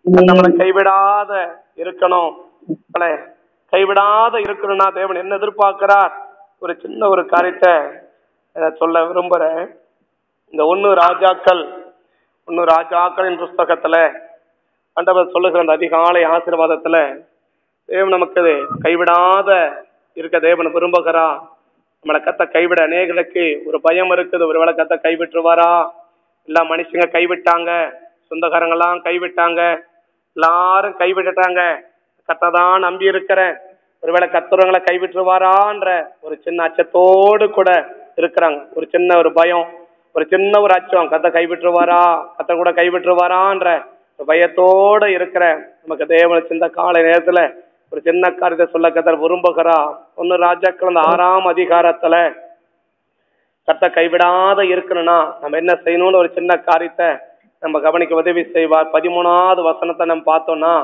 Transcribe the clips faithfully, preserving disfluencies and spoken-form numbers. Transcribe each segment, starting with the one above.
நம்மளை கைவிடாத இருக்கணும். கைவிடாத இருக்கணும்னா தேவன் என்ன எதிர்பார்க்கிறார்? ஒரு சின்ன ஒரு காரியத்தை சொல்ல விரும்புறேன். இந்த ஒன்னு ராஜாக்கள் ஒன்னு ராஜாக்களின் புஸ்தகத்துல ஆண்டவர் சொல்லுகிற அந்த அதிகாலை ஆசீர்வாதத்துல தேவன் நமக்கு கைவிடாத இருக்க தேவன் விரும்புகிறா. நம்மளை கத்த கைவிட அநேகருக்கு ஒரு பயம் இருக்குது. ஒருவேளை கத்த கைவிட்டுருவாரா, எல்லா மனுஷங்க கைவிட்டாங்க, சொந்தக்காரங்கெல்லாம் கைவிட்டாங்க, எல்லாரும் கைவிட்டுட்டாங்க, கத்ததான் நம்பி இருக்கிறேன், ஒருவேளை கத்துறவங்களை கைவிட்டுருவாரான்ற ஒரு சின்ன அச்சத்தோடு கூட இருக்கிறாங்க. ஒரு சின்ன ஒரு பயம், ஒரு சின்ன ஒரு அச்சம், கத்த கைவிட்டுருவாரா, கத்த கூட கைவிட்டுருவாரான்ற பயத்தோட இருக்கிற நமக்கு தேவன் சின்ன காலை நேரத்துல ஒரு சின்ன காரியத்தை சொல்ல கத்தர் விரும்புகிறா. ஒன்னு ராஜாக்கள் அந்த ஆறாம் அதிகாரத்துல கத்த கைவிடாத இருக்கணும்னா நம்ம என்ன செய்யணும்னு ஒரு சின்ன காரியத்தை நம்ம கவனிக்க உதவி செய்வார். பதிமூணாவது வசனத்தை நம்ம பார்த்தோம்னா,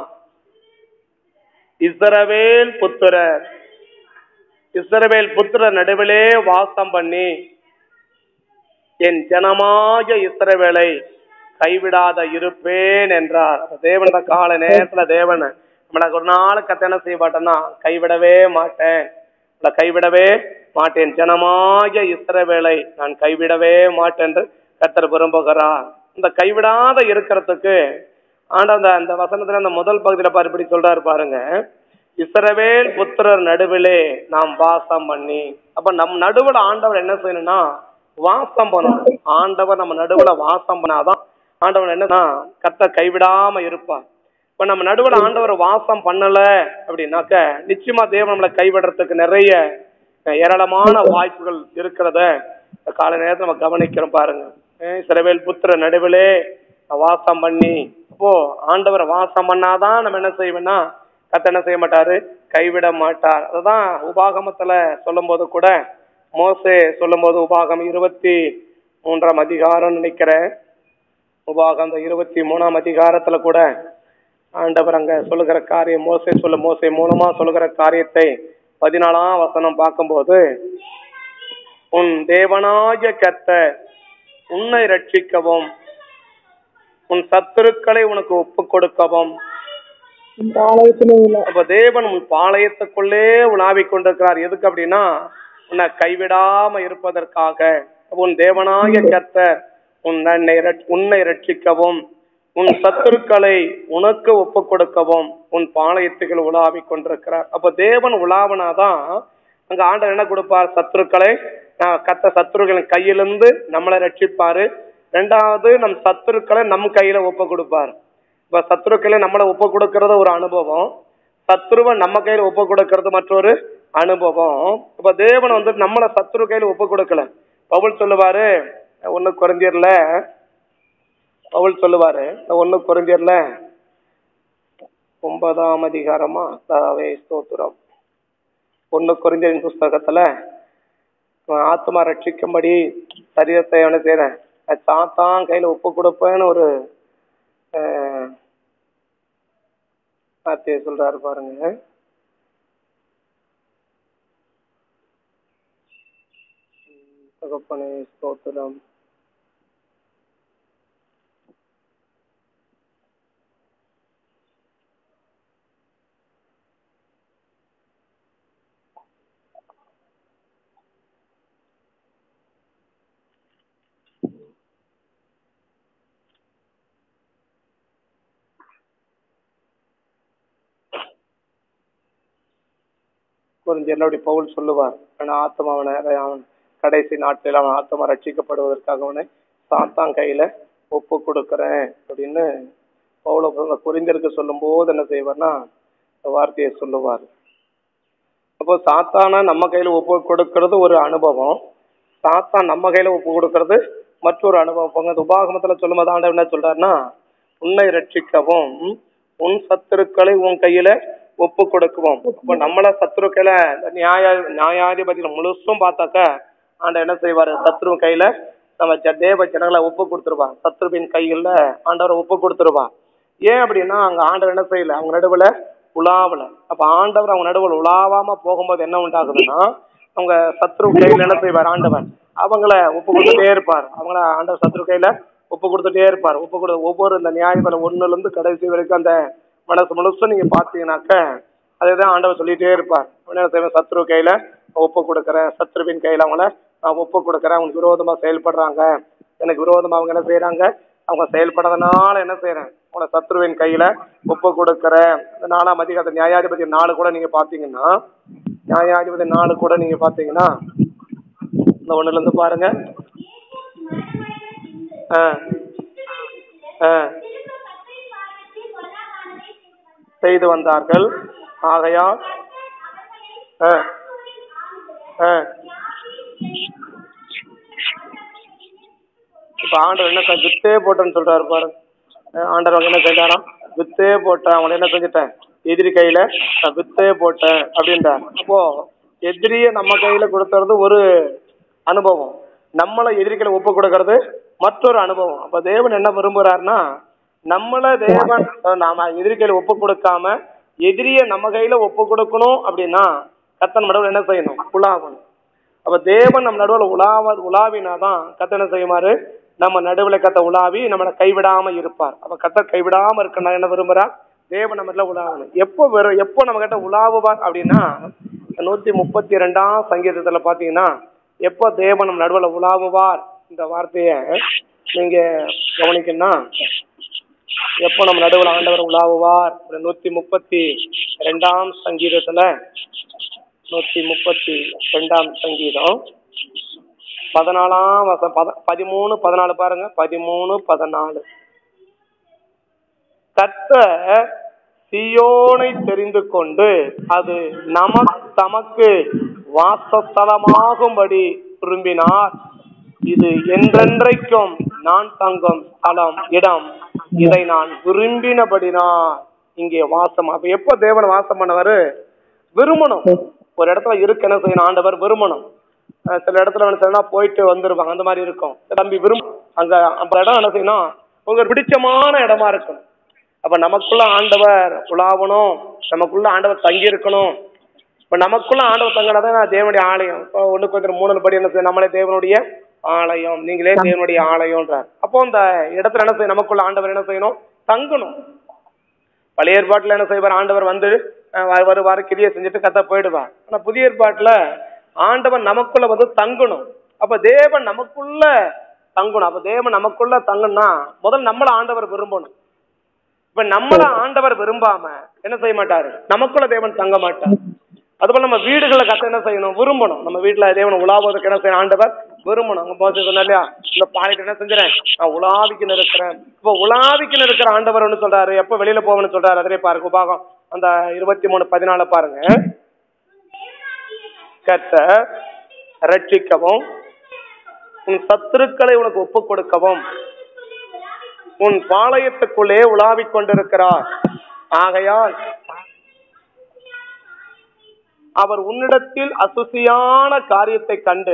இஸ்ரவேல் புத்திரர் இஸ்ரவேல் புத்திரர் நடுவிலே வாசம் பண்ணி என் ஜனமாகிய இஸ்ரவேலை கைவிடாத இருப்பேன் என்றார். தேவன் கால நேரத்துல தேவன் நம்மள ஒரு நாள் கத்த என்ன செய்ய மாட்டேன்னா கைவிடவே மாட்டேன், கைவிடவே மாட்டேன், ஜனமாகிய இஸ்ரவேலை நான் கைவிடவே மாட்டேன் என்று கர்த்தர் விரும்புகிறார். இந்த கைவிடாத இருக்கிறதுக்கு ஆண்டவர் அந்த வசனத்துல அந்த முதல் பகுதியில பாரு இப்படி சொல்றாரு பாருங்க, இஸ்ரவேல் புத்திரர் நடுவிலே நாம் வாசம் பண்ணி. அப்ப நம் நடுவுல ஆண்டவர் என்ன செய்யணும்னா வாசம் பண்ணணும். ஆண்டவர் நம்ம நடுவுல வாசம் பண்ணாதான் ஆண்டவர் என்னன்னா கர்த்தர் கைவிடாம இருப்பார். இப்ப நம்ம நடுவுல ஆண்டவர் வாசம் பண்ணல அப்படின்னாக்க நிச்சயமா தேவன் நம்மளை கைவிடுறதுக்கு நிறைய ஏராளமான வாய்ப்புகள் இருக்கிறத கால நேரத்தை நம்ம கவனிக்கிறோம் பாருங்க. இஸ்ரவேல் புத்திர நடுவிலே வாசம் பண்ணி, அப்போ ஆண்டவர் வாசம் பண்ணாதான் நம்ம என்ன செய்வோம்னா கத்த என்ன செய்ய மாட்டாரு, கைவிட மாட்டார். அதுதான் உபாகமத்துல சொல்லும் போது கூட, மோசே சொல்லும் போது உபாகம் இருபத்தி மூன்றாம் அதிகாரம் நினைக்கிறேன், உபாகம் இருபத்தி மூணாம் அதிகாரத்துல கூட ஆண்டவர் அங்க சொல்லுகிற காரியம் மோசே சொல்ல மோசே மூலமா சொல்லுகிற காரியத்தை பதினாலாம் வசனம் பார்க்கும்போது, உன் தேவனாகிய கர்த்தர் உன்னை ரட்சிக்கவும் உன் சத்துருக்களை உனக்கு ஒப்பு கொடுக்கவும். அப்ப தேவன் உன் பாளையத்துக்குள்ளே உலாவிக் கொண்டிருக்கிறார். எதுக்கு அப்படின்னா உன்னை கைவிடாம இருப்பதற்காக. உன் தேவனாகிய கர்த்தர் உன்னை உன்னை ரட்சிக்கவும் உன் சத்துருக்களை உனக்கு ஒப்பு கொடுக்கவும் உன் பாளையத்துகள் உலாவிக் கொண்டிருக்கிறார். அப்ப தேவன் உலாவனாதான் அங்க ஆண்டவர் என்ன கொடுப்பார், சத்துருக்களை கத்த சத்துருக்களின் கையிலிருந்து நம்மளை ரட்சிப்பாரு. ரெண்டாவது நம் சத்துருக்களை நம் கையில ஒப்பு கொடுப்பார். இப்ப சத்துருக்களை நம்மளை ஒப்பு கொடுக்கறது ஒரு அனுபவம், சத்துருவை நம்ம கையில ஒப்பு கொடுக்கறது மற்றொரு அனுபவம். இப்ப தேவன் வந்து நம்மளை சத்துரு கையில ஒப்பு கொடுக்கல. பவுல் சொல்லுவாரு ஒண்ணு கொரிந்தியர்ல பவுல் சொல்லுவாரு ஒண்ணு கொரிந்தியர்ல ஒன்பதாம் அதிகாரமா ஸ்தோத்திரம் ஒண்ணு கொரிந்தியரின் புஸ்தகத்துல ஆத்மா ரட்சிக்கும்படி சரீரத்தை என்ன செய்யறேன் சாத்தான் கையில ஒப்பு கொடுப்பேன்னு ஒரு வார்த்தையை சொல்றாரு பாருங்க. தகப்பனே ஸ்தோத்திரம். அப்படி பவுல் சொல்லுவார், ஆத்மா அவன் கடைசி நாட்டில் அவன் ஆத்மா ரட்சிக்கப்படுவதற்காக அவனை சாத்தான் கையில ஒப்பு கொடுக்கறேன் அப்படின்னு பவுல கொரிந்தியருக்கு சொல்லும் போது என்ன செய்வார்னா வார்த்தையை சொல்லுவார். அப்போ சாத்தான நம்ம கையில ஒப்பு கொடுக்கறது ஒரு அனுபவம், சாத்தான் நம்ம கையில ஒப்பு கொடுக்கறது மற்றொரு அனுபவம். உபாகமத்துல சொல்லும் போது ஆண்டவர் என்ன சொல்றாருன்னா, உன்னை ரட்சிக்கவும் உன் சத்துருக்களை உன் கையில ஒப்பு கொடுக்குவோம். இப்ப நம்மள சத்ருக்களை நியாய நியாயாதிபதியில முழுசும் பார்த்தாக்க ஆண்டவர் என்ன செய்வாரு, சத்ரு கையில நம்ம தேவ ஜனங்களை ஒப்பு கொடுத்துருவான், சத்ருவின் கையில ஆண்டவரை ஒப்பு கொடுத்துருவான். ஏன் அப்படின்னா அங்க ஆண்டவர் என்ன செய்யல, அவங்க நடுவுல உலாவல. அப்ப ஆண்டவர் அவங்க நடுவில் உலாவாம போகும்போது என்ன உண்டாகுதுன்னா அவங்க சத்ரு கையில என்ன செய்வார் ஆண்டவர், அவங்கள ஒப்பு கொடுத்துட்டே இருப்பார். அவங்கள ஆண்டவர் சத்ரு கையில ஒப்பு கொடுத்துட்டே இருப்பார். ஒப்பு கொடு ஒவ்வொரு இந்த நியாயங்களை ஒண்ணுல இருந்து கடைசி வரைக்கும் அந்த மனசு முழுசும் நீங்க பாத்தீங்கன்னாக்க அதேதான் ஆண்டவர் சொல்லிட்டே இருப்பார். சத்ரு கையில ஒப்பு கொடுக்குறேன், சத்ருவின் கையில அவங்கள நான் ஒப்பு கொடுக்குறேன், அவங்களுக்கு விரோதமா செயல்படுறாங்க, எனக்கு விரோதமா அவங்க என்ன செய்யறாங்க, அவங்க செயல்படுறதுனால என்ன செய்யறேன், அவங்கள சத்ருவின் கையில ஒப்பு கொடுக்குறேன். நாலாம் அதிகாரத்தை நியாயாதிபதி நாலு கூட நீங்க பாத்தீங்கன்னா நியாயாதிபதி நாலு கூட நீங்க பாத்தீங்கன்னா இந்த ஒண்ணுல இருந்து பாருங்க. செய்து வந்தார்கள். ஆகையால் இப்ப ஆண்டவர் என்ன வித்தே போட்டேன்னு சொல்றாரு பாருங்க. ஆண்டவர் என்ன செஞ்சாராம், வித்தே போட்டேன், அவங்களை என்ன செஞ்சுட்டேன், எதிரி கையில வித்தே போட்டேன் அப்படின்றார். அப்போ எதிரிய நம்ம கையில கொடுக்கறது ஒரு அனுபவம், நம்மளை எதிரிகளை ஒப்பு கொடுக்கறது மற்றொரு அனுபவம். அப்ப தேவன் என்ன விரும்புறாருன்னா, நம்மள தேவன் நாம எதிரி கையில ஒப்பு கொடுக்காம எதிரிய நம்ம கையில ஒப்பு கொடுக்கணும் அப்படின்னா கர்த்தர் நடுவில் என்ன செய்யணும், உலாவணும். அப்ப தேவன் நம்ம நடுவில் உலாவ உலாவினாதான் கர்த்தர் என்ன செய்யுமாறு, நம்ம நடுவில் கத்த உலாவி நம்மளை கைவிடாம இருப்பார். அப்ப கர்த்தர் கைவிடாம இருக்க என்ன விரும்புறார், தேவன் நம்ம உலாவணும். எப்போ வெறும் எப்போ நம்ம கிட்ட உலாவுவார் அப்படின்னா நூத்தி முப்பத்தி ரெண்டாம் சங்கீதத்துல பாத்தீங்கன்னா எப்போ தேவன் நம்ம நடுவில் உலாவுவார் இந்த வார்த்தைய நீங்க கவனிக்கணும்னா, எப்போ நம்ம நடுவில் ஆண்டவர் உலாவுவார், நூத்தி முப்பத்தி ரெண்டாம் சங்கீதத்துல நூத்தி முப்பத்தி ரெண்டாம் சங்கீதம் பதினாலாம் வசம் பதிமூணு பதினாலு பாருங்க. பதிமூணு பதினாலு கர்த்தர் சீயோனை தெரிந்து கொண்டு அது நமக்கு தமக்கு வாசஸ்தலமாகும்படி விரும்பினார். இது என்றென்றைக்கும் நான் தங்கும் ஸ்தலம் இடம், இதை நான் விரும்பினபடினார் இங்கே வாசம். அப்ப எப்ப தேவன் வாசம் பண்ணவரு, விரும்பணும். ஒரு இடத்துல இருக்கு என்ன செய்யணும், ஆண்டவர் விரும்பணும். சில இடத்துல என்ன போயிட்டு வந்துருவாங்க, அந்த மாதிரி இருக்கும். தம்பி விரும்ப அங்க அந்த இடம் என்ன செய்யணும், உங்களுக்கு பிடிச்சமான இடமா இருக்கணும். அப்ப நமக்குள்ள ஆண்டவர் உலாவணும், நமக்குள்ள ஆண்டவர் தங்கி இருக்கணும். இப்ப நமக்குள்ள ஆண்டவர் தங்கினாதான் தேவனுடைய ஆலயம். இப்போ ஒண்ணுக்கு வந்து மூணு படி என்ன செய்யும், நம்மளே தேவனுடைய ஆலயம், நீங்களே தேவனுடைய ஆலயம்ன்றார். அப்போ அந்த இடத்துல என்ன செய்யும், நமக்குள்ள ஆண்டவர் என்ன செய்யணும், தங்கணும். பழைய ஏற்பாட்டுல என்ன செய்வார், ஆண்டவர் வந்து வருவாரு, கிரியை செஞ்சுட்டு கத்த போயிடுவார். ஆனா புதிய ஏற்பாட்டுல ஆண்டவன் நமக்குள்ள வந்து தங்கணும். அப்ப தேவன் நமக்குள்ள தங்கணும். அப்ப தேவன் நமக்குள்ள தங்கணும்னா முதல் நம்மள ஆண்டவர் விரும்பணும். இப்ப நம்மள ஆண்டவர் விரும்பாம என்ன செய்ய மாட்டாரு, நமக்குள்ள தேவன் தங்க மாட்டார். அதுபோல நம்ம வீடுகளை கத்த என்ன செய்யணும், விரும்பணும். நம்ம வீட்டுல தேவன் உலாவதுக்கு என்ன செய்யணும், ஆண்டவர் விரும்பணும். அங்க போது சொன்னா இல்லையா, இந்த பாலிட்டு என்ன செஞ்சுறேன், நான் உலாவிக்கு இருக்கிறேன். இப்ப உலாவிக்கு இருக்கிற ஆண்டவர் சொல்றாரு, எப்ப வெளியில போகணும்னு சொல்றாரு, அதிலே பாருங்க உபாகம் அந்த இருபத்தி மூணு பதினாலு பாருங்க. கர்த்தர் ரட்சிக்கவும் உன் சத்துருக்களை உனக்கு ஒப்பு கொடுக்கவும் உன் பாளையத்துக்குள்ளே உலாவிக் கொண்டிருக்கிறார். ஆகையால் அவர் உன்னிடத்தில் அசுசியான காரியத்தை கண்டு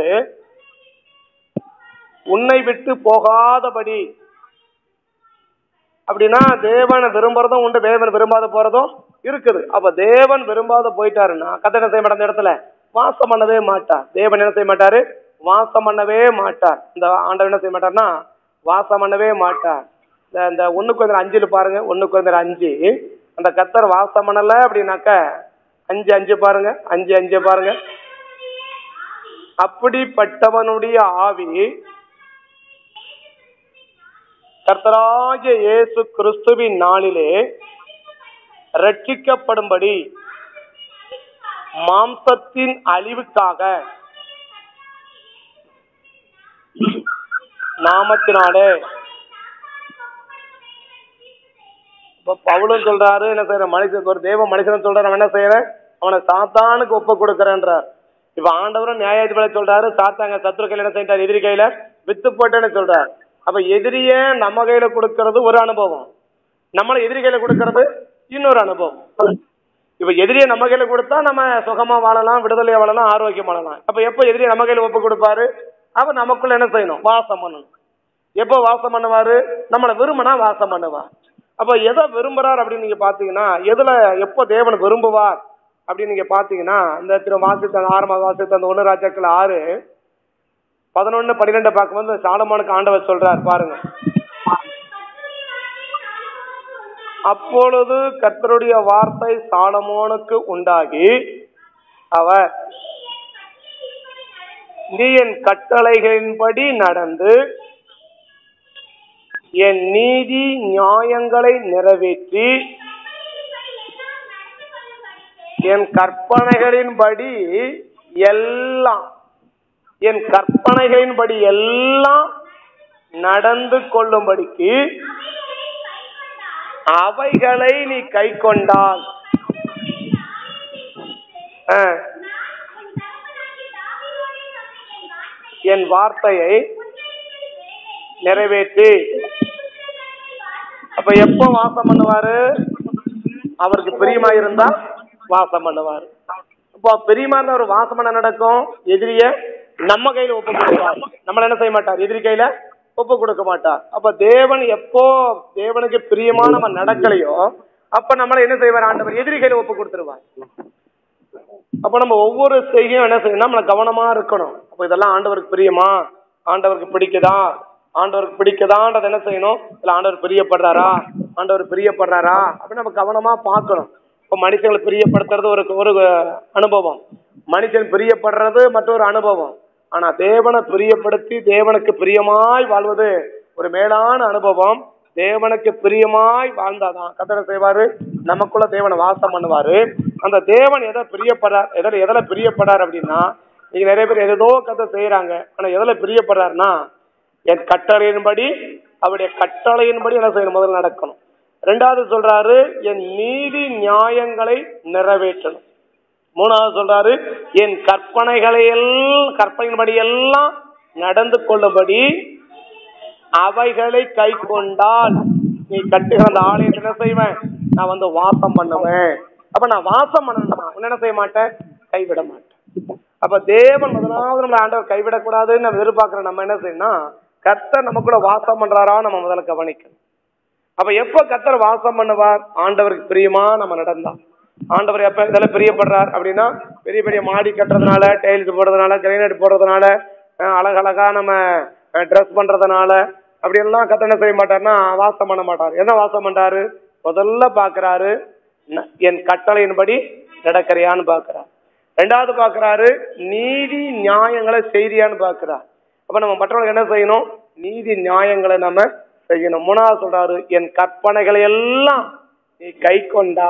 உன்னை விட்டு போகாதபடி. அப்படின்னா தேவனை விரும்புறதும் உண்டு, தேவன் விரும்பாத போறதும் இருக்குது. அப்ப தேவன் விரும்பாத போயிட்டாருன்னா கர்த்தர் என்ன செய்ய மாட்டார், இந்த இடத்துல வாசம் பண்ணவே மாட்டார். தேவன் என்ன செய்ய மாட்டாரு, வாசம் பண்ணவே மாட்டார். இந்த ஆண்டவர் என்ன செய்ய மாட்டார்னா வாசம் பண்ணவே மாட்டார். இந்த ஒண்ணுக்கு வந்து அஞ்சுல பாருங்க, ஒண்ணுக்கு வந்து அஞ்சு அந்த கர்த்தர் வாசம் பண்ணல அப்படின்னாக்க அஞ்சு அஞ்சு பாருங்க, அஞ்சு அஞ்சு பாருங்க. அப்படிப்பட்டவனுடைய ஆவி கர்த்தராகிய இயேசு கிறிஸ்துவின் நாளிலே ரட்சிக்கப்படும்படி மாம்சத்தின் அழிவுக்காக நாமத்தினாலே. இப்ப பவுலும் சொல்றாரு, என்ன செய்யற மனுஷன் ஒரு தேவ மனுஷன் சொல்றாரு, அவன் என்ன செய்யறேன், அவனை சாத்தானுக்கு ஒப்பு கொடுக்கறேன்றார். இப்ப ஆண்டவரும் நியாயாதிபதி சொல்றாரு, சாத்தாங்க சத்ரு கையில என்ன செஞ்சார், எதிரி கையில வித்து போட்டேன்னு சொல்றாரு. அப்ப எதிரிய நம்ம கையில கொடுக்கறது ஒரு அனுபவம், நம்மள எதிரி கையில கொடுக்கறது இன்னொரு அனுபவம். இப்ப எதிரிய நம்ம கையில கொடுத்தா நம்ம சுகமா வாழலாம், விடுதலையா வாழலாம், ஆரோக்கியம் வாழலாம். அப்ப எப்ப எதிரிய நம்ம கையில ஒப்பு கொடுப்பாரு, அப்ப நமக்குள்ள என்ன செய்யணும், வாசம் பண்ணணும். எப்போ வாசம் பண்ணுவாரு, நம்மளை விரும்பினா வாசம் பண்ணுவார். அப்ப எதை விரும்புறார் அப்படின்னு நீங்க பாத்தீங்கன்னா, எதுல எப்போ தேவன் விரும்புவார் அப்படின்னு நீங்க பாத்தீங்கன்னா, இந்த திரு வாசித்த ஆரம்ப வாசித்த அந்த ஒண்ணு ராஜாக்கள் ஆறு பதினொன்னு பன்னிரெண்டு பார்க்கும்போது சாலமோனுக்கு ஆண்டவர் சொல்றார் பாருங்க. அப்பொழுது கர்த்தருடைய வார்த்தை சாலமோனுக்கு உண்டாகி, அவர், நீ என் கட்டளைகளின்படி நடந்து என் நீதி நியாயங்களை நிறைவேற்றி என் கற்பனைகளின்படி எல்லாம் என் கற்பனைகளின்படி எல்லாம் நடந்து கொள்ளும்படிக்கு அவைகளை நீ கை கொண்டால் என் வார்த்தையை நிறைவேற்றி. அப்ப எப்ப வாசம் பண்ணுவாரு? அவருக்கு பிரியமா இருந்தா வாசம் பண்ணுவாரு. இப்போ பிரியமா இருந்தா ஒரு வாசம் பண்ண நடக்கும். எதிரிய நம்ம கையில ஒப்பு கொடுப்பார். நம்மள என்ன செய்ய மாட்டார்? எதிரி கையில ஒப்பு கொடுக்க மாட்டார். அப்ப தேவன் எப்போ தேவனுக்கு பிரியமா நம்ம நடக்கலையோ அப்ப நம்மள என்ன செய்வார்? ஆண்டவர் எதிரி கையில ஒப்பு கொடுத்துருவார். அப்ப நம்ம ஒவ்வொரு செய்கையும் என்ன செய்யணும்? நம்மள கவனமா இருக்கணும். அப்ப இதெல்லாம் ஆண்டவருக்கு பிரியமா, ஆண்டவருக்கு பிடிக்குதா, ஆண்டவருக்கு பிடிக்குதான்றது என்ன செய்யணும்? இல்ல ஆண்டவர் பிரியப்படுறாரா, ஆண்டவர் பிரியப்படுறாரா அப்படின்னு நம்ம கவனமா பார்க்கணும். இப்ப மனுஷங்களை பிரியப்படுத்துறது ஒரு ஒரு அனுபவம், மனுஷன் பிரியப்படுறது மற்றொரு அனுபவம். ஆனா தேவனை பிரியப்படுத்தி தேவனுக்கு பிரியமாய் வாழ்வது ஒரு மேலான அனுபவம். தேவனுக்கு பிரியமாய் வாழ்ந்தாதான் கர்த்தர் செய்வாரு, நமக்குள்ள தேவனை வாசம் பண்ணுவாரு. அந்த தேவன் எதை பிரியப்படுறார், எதில் எதுல பிரியப்படுறார் அப்படின்னா, நீங்க நிறைய பேர் ஏதோ கதை செய்யறாங்க. ஆனா எதுல பிரியப்படுறாருன்னா, என் கட்டளையின்படி அவருடைய கட்டளையின்படி என்ன செய்யணும்? முதல்ல நடக்கணும். ரெண்டாவது சொல்றாரு, என் நீதி நியாயங்களை நிறைவேற்றணும். மூணாவது சொல்றாரு, என் கற்பனைகளை கற்பனையின்படி எல்லாம் நடந்து கொள்ளும்படி அவைகளை கை கொண்டால் நீ கட்டுகிற அந்த ஆலயத்தை என்ன செய்வேன்? நான் வந்து வாசம் பண்ணுவேன். அப்ப நான் வாசம் பண்ணணும்னா என்ன செய்ய மாட்டேன்? கைவிட மாட்டேன். அப்ப தேவன் முதலாவது நம்மளை ஆண்டவர் கைவிடக்கூடாதுன்னு நம்ம எதிர்பார்க்கிற நம்ம என்ன செய்யணும்? கர்த்தர் நமக்குள்ள வாசம் பண்றாரா நம்ம முதல்ல கவனிக்கணும். அப்ப எப்ப கர்த்தர் வாசம் பண்ணுவார்? ஆண்டவருக்கு பிரியமா நம்ம நடந்தா. ஆண்டவர் எப்ப இதெல்லாம் பிரியப்படுறார் அப்படின்னா, பெரிய பெரிய மாடி கட்டுறதுனால, டைல்ஸ் போடுறதுனால, கிரைனைட் போடுறதுனால, அழகழகா நம்ம ட்ரெஸ் பண்றதுனால அப்படி எல்லாம் கர்த்தர் என்ன செய்ய மாட்டார்னா வாசம் பண்ண மாட்டார். என்ன வாசம் பண்றாரு? முதல்ல பாக்குறாரு, என் கட்டளையின்படி நடக்கிறியான்னு பாக்குறாரு. ரெண்டாவது பாக்குறாரு, நீதி நியாயங்களை செய்தியான்னு பாக்குறார். அப்ப நம்ம மற்றவங்களுக்கு என்ன செய்யணும்? நீதி நியாயங்களை நம்ம செய்யணும். மூணாவது சொல்றாரு, என் கற்பனைகளை எல்லாம் நீ கை கொண்டா,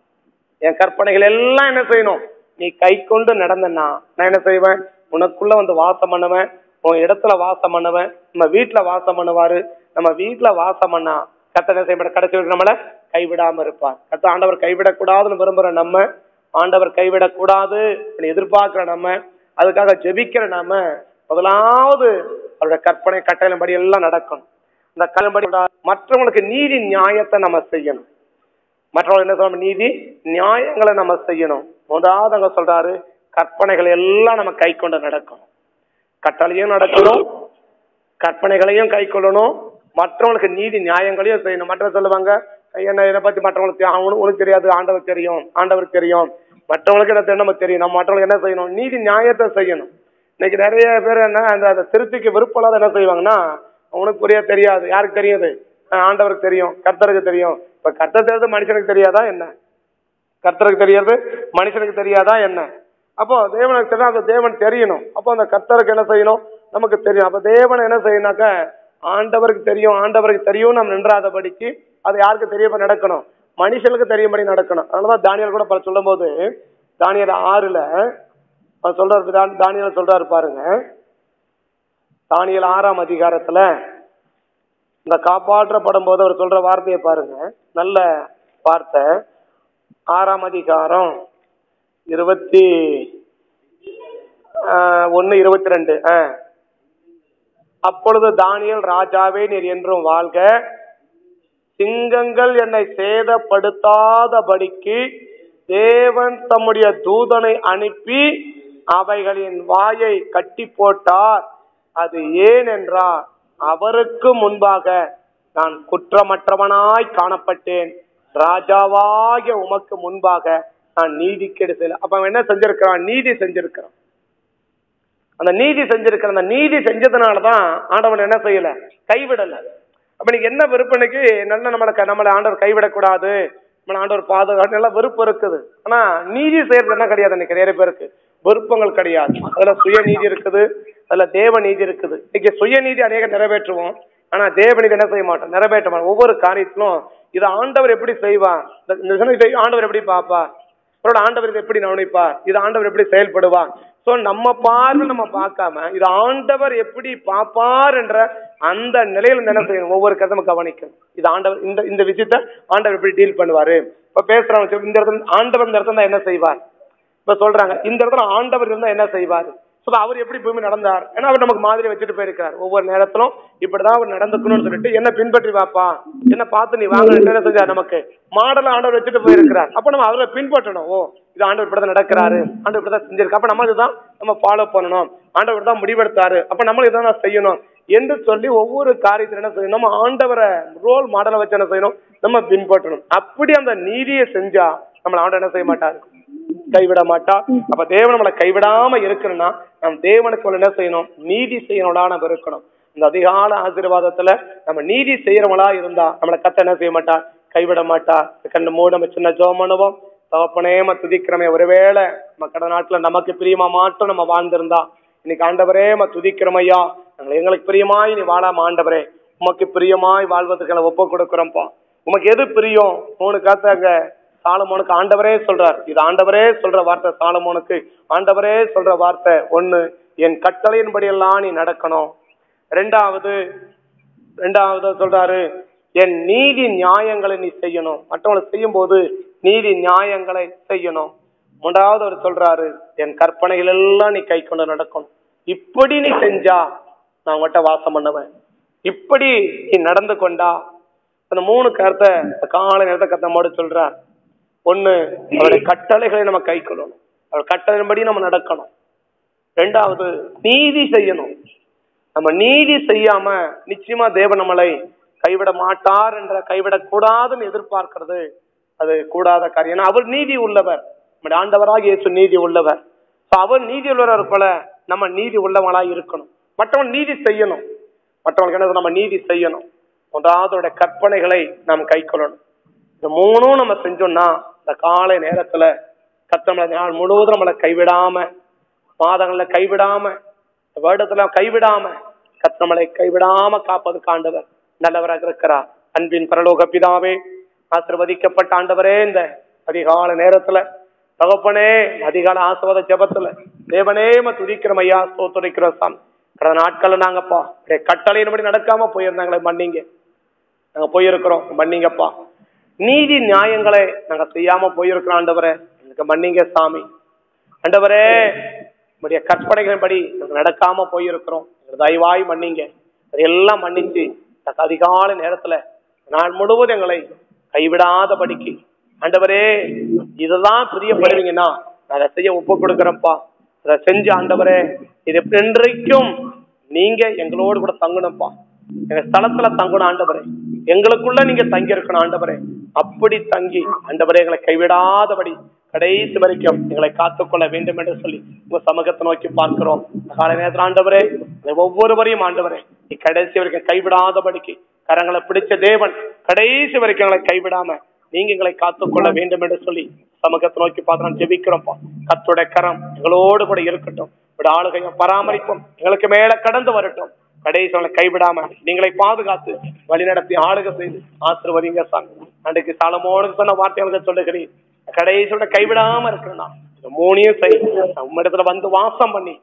என் கற்பனைகள் எல்லாம் என்ன செய்யணும்? நீ கை கொண்டு நடந்தனா நான் என்ன செய்வேன்? உனக்குள்ள வந்து வாசம் பண்ணுவேன், உன் இடத்துல வாசம் பண்ணுவேன், நம்ம வீட்டுல வாசம் பண்ணுவாரு. நம்ம வீட்டுல வாசம் பண்ணா கர்த்தர் என்ன செய்ய கடைசி வரைக்கும் நம்மள கைவிடாம இருப்பார். கர்த்தர் ஆண்டவர் கைவிடக்கூடாதுன்னு விரும்புற நம்ம, ஆண்டவர் கைவிடக்கூடாது எதிர்பார்க்கிற நம்ம, அதுக்காக ஜெபிக்கிற நாம, முதலாவது அவருடைய கற்பனை கட்டளையின்படி எல்லாம் நடக்கணும். அந்த கட்டளைப்படி மற்றவங்களுக்கு நீதி நியாயத்தை நம்ம செய்யணும். மற்றவங்க என்ன சொல்ல? நீதி நியாயங்களை நம்ம செய்யணும். முதலாவது அங்க சொல்றாரு, கற்பனைகளை எல்லாம் நம்ம கை கொண்டு நடக்கணும். கட்டளையும் நடக்கணும், கற்பனைகளையும் கை கொள்ளணும், மற்றவங்களுக்கு நீதி நியாயங்களையும் செய்யணும். மற்றவங்க சொல்லுவாங்க, என்ன என்னை பத்தி மற்றவங்களுக்கு உனக்கு தெரியாது, ஆண்டவர் தெரியும், ஆண்டவர் தெரியும், மற்றவங்களுக்கு என்ன தெரியும், நமக்கு தெரியும். நம்ம மற்றவங்களுக்கு என்ன செய்யணும்? நீதி நியாயத்தை செய்யணும். இன்னைக்கு நிறைய பேர் என்ன அந்த திருப்திக்கு விருப்பம் என்ன செய்வாங்கன்னா, உனக்கு புரிய தெரியாது, யாருக்கு தெரியுது? ஆண்டவருக்கு தெரியும், கர்த்தருக்கு தெரியும். இப்ப கர்த்தர் தெரியாது மனுஷனுக்கு தெரியாதா என்ன? கர்த்தருக்கு தெரியாது மனுஷனுக்கு தெரியாதா என்ன? அப்போ தேவனுக்கு தெரியும், அந்த தேவன் தெரியணும். அப்போ அந்த கர்த்தருக்கு என்ன செய்யணும்? நமக்கு தெரியும். அப்ப தேவன் என்ன செய்யணும்னாக்க, ஆண்டவருக்கு தெரியும், ஆண்டவருக்கு தெரியும் நம்ம நின்றாதபடிக்கு அது யாருக்கு தெரியப்ப நடக்கணும்? மனுஷனுக்கு தெரியும்படி நடக்கணும். அதனாலதான் தானியேல் கூட பல சொல்லும் போது, தானியேல் ஆறுல சொல்றாரு, தானியேல் சொல்றாரு பாருங்க, தானியேல் ஆறாம் அதிகாரத்துல இந்த காப்பாற்றப்படும் போது அவர் சொல்ற வார்த்தையை பாருங்க, நல்ல வார்த்தை. ஆறாம் அதிகாரம் இருபத்தி ஒன்னு இருபத்தி ரெண்டு அப்பொழுது தானியேல், ராஜாவே நீர் என்றும் வாழ்க, சிங்கங்கள் என்னை சேதப்படுத்தாதபடிக்கு தேவன் தம்முடைய தூதனை அனுப்பி அவைகளின் வாயை கட்டி போட்டார். அது ஏன் என்றால், அவருக்கு முன்பாக நான் குற்றமற்றவனாய் காணப்பட்டேன், ராஜாவாகிய உமக்கு முன்பாக நான் நீதி கெடு செய்யல. அப்ப அவன் என்ன செஞ்சிருக்கிறான்? நீதி செஞ்சிருக்கிறான். அந்த நீதி செஞ்சிருக்கிற அந்த நீதி செஞ்சதுனாலதான் ஆண்டவன் என்ன செய்யல? கைவிடல. அப்ப நீங்க என்ன விருப்பனைக்கு நல்ல நம்மளை நம்மளை ஆண்டவர் கைவிடக்கூடாது, நம்மளை ஆண்டவர் பாதுகாப்பு எல்லாம் விருப்பம் இருக்குது. ஆனா நீதி செய்யறது என்ன கிடையாது. இன்னைக்கு நிறைய பேருக்கு விருப்பங்கள் கிடையாது. அதுல சுய நீதி இருக்குது, அதுல தேவ நீதி இருக்குது. இன்னைக்கு சுய நீதி அநேக நிறைவேற்றுவோம், ஆனா தேவ நீதி என்ன செய்ய மாட்டோம், நிறைவேற்ற மாட்டோம். ஒவ்வொரு காரியத்திலும் இதை ஆண்டவர் எப்படி செய்வார், ஆண்டவர் எப்படி பார்ப்பார், அவரோட ஆண்டவர் இதை எப்படி கவனிப்பார், இது ஆண்டவர் எப்படி செயல்படுவார். சோ நம்ம பார்வை நம்ம பார்க்காம இது ஆண்டவர் எப்படி பார்ப்பார் என்ற அந்த நிலையில என்ன செய்யணும், ஒவ்வொரு கதமும் கவனிக்கணும். இது ஆண்டவர் இந்த இந்த விஷயத்த ஆண்டவர் எப்படி டீல் பண்ணுவாரு. இப்ப பேசுறவங்க இந்த இடத்துல ஆண்டவர் இந்த இடத்துல என்ன செய்வார், இப்ப சொல்றாங்க இந்த இடத்துல ஆண்டவர் இருந்தா என்ன செய்வார், அவர் எப்படி பூமி நடந்தார், ஏன்னா அவர் நமக்கு மாதிரி வச்சுட்டு போயிருக்காரு. ஒவ்வொரு நேரத்திலும் இப்படிதான் அவர் நடந்துக்கணும்னு சொல்லிட்டு என்ன பின்பற்றி வாப்பா, என்ன பார்த்து நீ வாங்க என்ன செஞ்சார், நமக்கு மாடல ஆண்டவர் வச்சுட்டு போயிருக்கிறார். அப்ப நம்ம அவரை பின்பற்றணும். ஓ இது ஆண்டவர் இப்படிதான் நடக்கிறாரு, ஆண்டவர் இப்படிதான் செஞ்சிருக்கு, அப்ப நம்ம இதுதான் நம்ம ஃபாலோ பண்ணணும், ஆண்டவர் தான் முடிவெடுத்தாரு, அப்ப நம்ம இதான் செய்யணும் என்று சொல்லி ஒவ்வொரு காரியத்தில் என்ன செய்யணும், நம்ம ஆண்டவரை ரோல் மாடலை வச்சு என்ன செய்யணும், நம்ம பின்பற்றணும். அப்படி அந்த நீதியை செஞ்சா நம்மளை ஆண்டவர் என்ன செய்ய மாட்டாரு, கைவிட மாட்டா. அப்ப தேவன் நம்மளை கைவிடாம இருக்கணும்னா நம்ம தேவனுக்கு என்ன செய்யணும், நீதி செய்யணும்டா நம்ம இருக்கணும். இந்த அதிகால ஆசீர்வாதத்துல நம்ம நீதி செய்யறவங்களா இருந்தா நம்மளை கத்த என்ன செய்ய மாட்டா, கைவிட மாட்டா. கண்ணு மூட நம்ம சின்ன ஜெபம் பண்ணுவோம். தகப்பனேம துதிக்கிறமே, ஒருவேளை நம்ம கடந்த நாட்டுல நமக்கு பிரியமா மாட்டும் நம்ம வாழ்ந்திருந்தா இன்னைக்கு ஆண்டவரே ம துதிக்கிறமையா, நாங்கள் எங்களுக்கு பிரியமாய் நீ வாழாம ஆண்டவரே உமக்கு பிரியமாய் வாழ்வதற்கு ஒப்பு கொடுக்குறோம்ப்பா. உமக்கு எது பிரியம் மூணு காத்தாங்க சாலமோனுக்கு ஆண்டவரே சொல்றார். இது ஆண்டவரே சொல்ற வார்த்தை சாலமோனுக்கு. ஆண்டவரே சொல்ற வார்த்தை ஒண்ணு, என் கட்டளையின்படி எல்லாம் நீ நடக்கணும். ரெண்டாவது ரெண்டாவது சொல்றாரு, என் நீதி நியாயங்களை நீ செய்யணும். மற்றவங்களை செய்யும் போது நீதி நியாயங்களை செய்யணும். மூன்றாவது அவர் சொல்றாரு, என் கற்பனைகள் எல்லாம் நீ கை கொண்டு நடக்கணும். இப்படி நீ செஞ்சா நான் உங்கள்கிட்ட வாசம் பண்ணுவேன், இப்படி நீ நடந்து கொண்டா. அந்த மூணு கருத்தை காலை நேரத்தை கத்தமோடு சொல்றார். ஒண்ணு, அவருடைய கட்டளைகளை நம்ம கை கொள்ளணும், அவர் கட்டளையின்படி நம்ம நடக்கணும். ரெண்டாவது நீதி செய்யணும். நம்ம நீதி செய்யாம நிச்சயமா தேவன் நம்மளை கைவிட மாட்டார் என்ற கைவிடக்கூடாதுன்னு எதிர்பார்க்கிறது அது கூடாத காரியம். ஏன்னா அவர் நீதி உள்ளவர், நம்முடைய ஆண்டவராக இயேசு நீதி உள்ளவர். அவர் நீதி உள்ளவர் போல நம்ம நீதி உள்ளவங்களா இருக்கணும். மற்றவங்க நீதி செய்யணும், மற்றவங்களுக்கு என்ன நம்ம நீதி செய்யணும். ஒன்றாவது கற்பனைகளை நாம் கை கொள்ளணும். இந்த மூணும் நம்ம செஞ்சோம்னா இந்த காலை நேரத்துல கத்தமலை நாள் முழுவதும் நம்மளை கைவிடாம, மாதங்கள்ல கைவிடாம, வருடத்துல கைவிடாம, கத்தமலை கைவிடாம காப்பதுக்கு ஆண்டவர் நல்லவராக இருக்கிறார். அன்பின் பரலோக பிதாவே, ஆசீர்வதிக்கப்பட்ட ஆண்டவரே, இந்த அதிகால நேரத்துல தகப்பனே அதிகால ஆசீர்வாத ஜெபத்துல தேவனே துதிக்கிறோம் ஐயா, ஸ்தோத்திரிக்கிறோம் சாமி. கடந்த நாட்கள்ல நாங்கப்பா கட்டளையின்படி நடக்காம போயிருந்தாங்களே மன்னிங்க, நாங்க போயிருக்கிறோம் மன்னிங்கப்பா. நீதி நியாயங்களை நாங்க செய்யாம போயிருக்கிறோம் ஆண்டவரே, எனக்கு மன்னிங்க சாமி. ஆண்டவரே உங்களுடைய கற்பனைகளின்படி நாங்க நடக்காம போயிருக்கிறோம், தயவாய் மன்னிங்க. அதையெல்லாம் மன்னிச்சு அதிகாலை நேரத்துல நாள் முழுவதும் எங்களை கைவிடாதபடிக்கு ஆண்டவரே இதுதான் பிரியப்படுவீங்கன்னா அதை செய்ய ஒப்பு கொடுக்குறப்பா. அதை செஞ்சு ஆண்டவரே இது என்றைக்கும் நீங்க எங்களோடு கூட தங்கணும்ப்பா, எங்க ஸ்தலத்துல தங்கணும் ஆண்டவரே, எங்களுக்குள்ள நீங்க தங்கி இருக்கணும் ஆண்டவரே. அப்படி தங்கி ஆண்டவரே எங்களை கைவிடாதபடி கடைசி வரைக்கும் எங்களை காத்துக்கொள்ள வேண்டும் என்று சொல்லி உங்க சமூகத்தை நோக்கி பார்க்கிறோம். காலை நேரத்தில் ஆண்டவரே ஒவ்வொருவரையும் ஆண்டவரே நீ கடைசி வரைக்கும் கைவிடாதபடிக்கு கரங்களை பிடிச்ச தேவன் கடைசி வரைக்கும் எங்களை கைவிடாம நீங்க எங்களை காத்துக்கொள்ள வேண்டும் என்று சொல்லி சமூகத்தை நோக்கி பார்த்து ஜெபிக்கிறோம்ப்பா. கர்த்தருடைய கரம் எங்களோடு கூட இருக்கட்டும், ஆளுகையும் பராமரிப்பும் எங்களுக்கு மேல கடந்து வரட்டும். கடைசி கைவிடாம நீங்களை பாதுகாத்து வழிநடத்தி ஆளுகை செய்து ஆசீர்வதிங்க சாமி. அன்றைக்கு சாலமோனுக்கு சொன்ன வார்த்தைகளுக்கு சொல்லுகிறேன், கடைசியோட கைவிடாம இருக்கணும்னா மூணையும் செய், உம்மிடத்துல வந்து வாசம் பண்ணி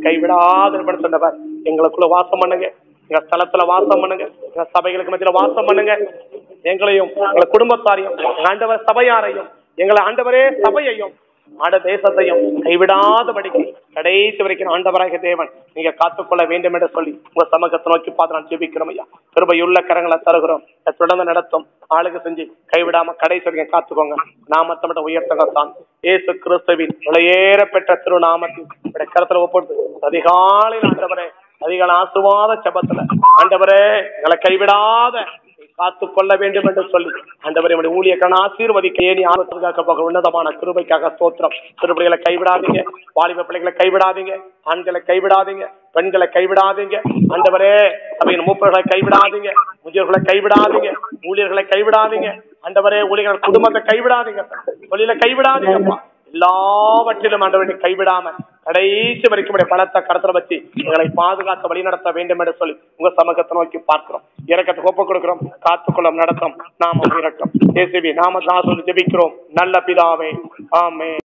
கைவிடாத சொன்னவர் எங்களுக்குள்ள வாசம் பண்ணுங்க, எங்க ஸ்தலத்துல வாசம் பண்ணுங்க, எங்க சபைகளுக்கு மத்தியில வாசம் பண்ணுங்க. எங்களையும் எங்களை குடும்பத்தாரையும் ஆண்டவர் சபையாரையும் எங்களை ஆண்டவரே சபையையும் ஆண்ட தேசத்தையும் கைவிடாதபடிக்கு கடைசி வரைக்கும் ஆண்டவராக தேவன் நீங்க காத்துக்கொள்ள வேண்டும் என்று சொல்லி உங்க சமூகத்தை நோக்கி பார்த்து நான் ஜெபிக்கிறோம் ஐயா. கிருபையுள்ள கரங்களை தருகிறோம், தொடர்ந்து நடத்தும் ஆளுக செஞ்சு கைவிடாம கடைசி வரைக்கும் காத்துக்கோங்க. நாமத்தை மட்டும் உயர்த்தங்க தான் இயேசு கிறிஸ்துவின் விலையேற பெற்ற திருநாமத்தின் கருத்துல ஒப்புட்டு அதிகாலையில் ஆண்டவரே அதிகால ஆசீர்வாத ஜெபத்துல ஆண்டவரே எங்களை கைவிடாத காத்துக் கொள்ள வேண்டும் என்று சொல்லி ஆண்டவரே உம்முடைய ஊழியக்கான ஆசீர்வதிக்க ஏனி ஆபத்துக்காக போக உன்னதமான கிருபைக்காக ஸ்தோத்திரம். திருப்பதிகளை கைவிடாதீங்க, வாலிப பிள்ளைகளை கைவிடாதீங்க, ஆண்களை கைவிடாதீங்க, பெண்களை கைவிடாதீங்க. ஆண்டவரே சபையின் மூப்பர்களை கைவிடாதீங்க, முதியோர்களை கைவிடாதீங்க, ஊழியர்களை கைவிடாதீங்க. ஆண்டவரே ஊழியர்கள் குடும்பத்தை கைவிடாதீங்க, தொழிலை கைவிடாதீங்கப்பா. எல்லாவற்றிலும் ஆண்டவரை கைவிடாம கடைசி வரைக்கும் பலத்தை கடத்தல வச்சு எங்களை பாதுகாத்து வழி நடத்த வேண்டும் என்று சொல்லி உங்க சமூகத்தை நோக்கி பார்க்கிறோம். இறக்கத்தை ஒப்புக் கொடுக்கிறோம். காத்துக்கொள்ளும் நடத்தும் நாம இறக்கம் இயேசுவின் நாமத்தினால் சொல்லி ஜெபிக்கிறோம் நல்ல பிதாவே, ஆமென்.